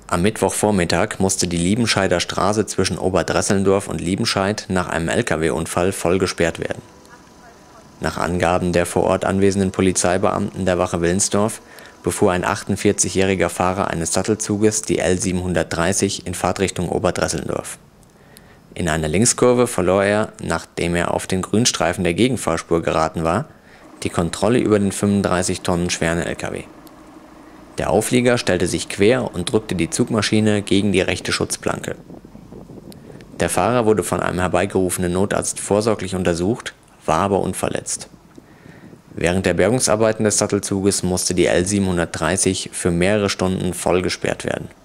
Am Mittwochvormittag musste die Liebenscheider Straße zwischen Oberdresselndorf und Liebenscheid nach einem Lkw-Unfall voll gesperrt werden. Nach Angaben der vor Ort anwesenden Polizeibeamten der Wache Wilnsdorf befuhr ein 48-jähriger Fahrer eines Sattelzuges die L 730 in Fahrtrichtung Oberdresselndorf. In einer Linkskurve verlor er, nachdem er auf den Grünstreifen der Gegenfahrspur geraten war, die Kontrolle über den 35 Tonnen schweren Lkw. Der Auflieger stellte sich quer und drückte die Zugmaschine gegen die rechte Schutzplanke. Der Fahrer wurde von einem herbeigerufenen Notarzt vorsorglich untersucht, war aber unverletzt. Während der Bergungsarbeiten des Sattelzuges musste die L 730 für mehrere Stunden voll gesperrt werden.